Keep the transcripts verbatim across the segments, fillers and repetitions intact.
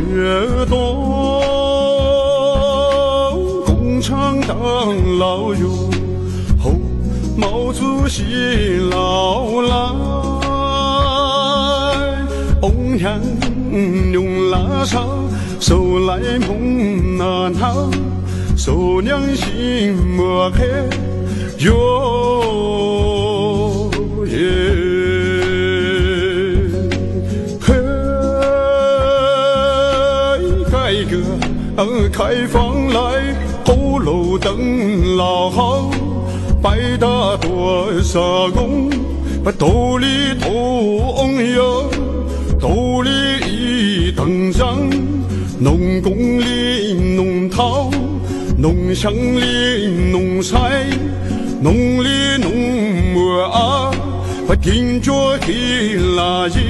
越多，共产党老友后，毛主席老来，红颜用拉沙，手来梦难逃，手娘心莫黑哟耶。 开放来，鼓楼灯老好，百大多少工，把斗里同哟，斗里一等上，农工里农桃，农乡里农菜，农里农木啊，把顶着黑垃圾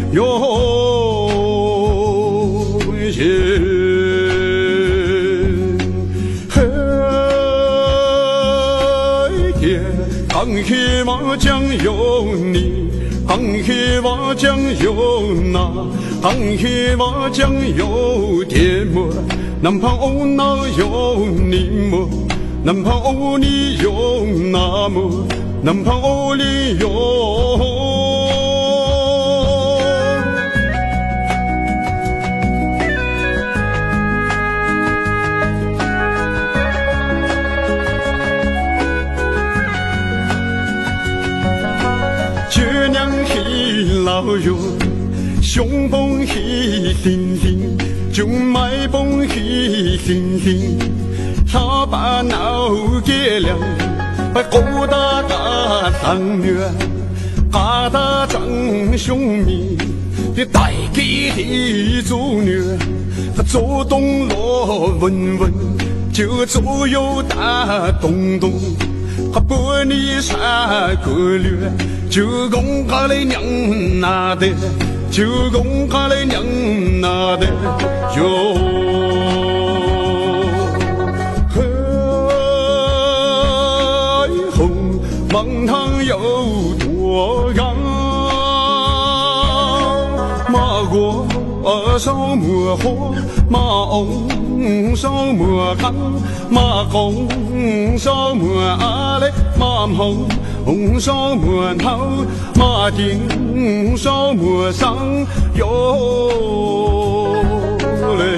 哟耶。 扛起麻将有你，扛起麻将有那，扛起麻将有爹么？南方欧那有你么？南方欧你有那么？南方欧里有。 老友，胸脯起星星，就脉蹦起星星，他把脑给亮，把高大大长月，大大长兄妹的带给的祖女，他走东罗文文，就左右大东东。 他把你杀个略，就公他的娘拿的，就公他的娘拿的哟。嘿吼，忙堂有多高？马过烧磨火，马翁烧磨炕。 马公烧磨阿嘞，马红红烧磨头，马丁烧磨上哟嘞。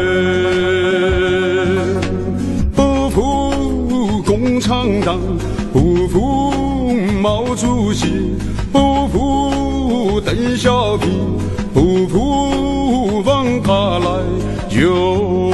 不服共产党，不服毛主席，不服邓小平，不服王家来哟。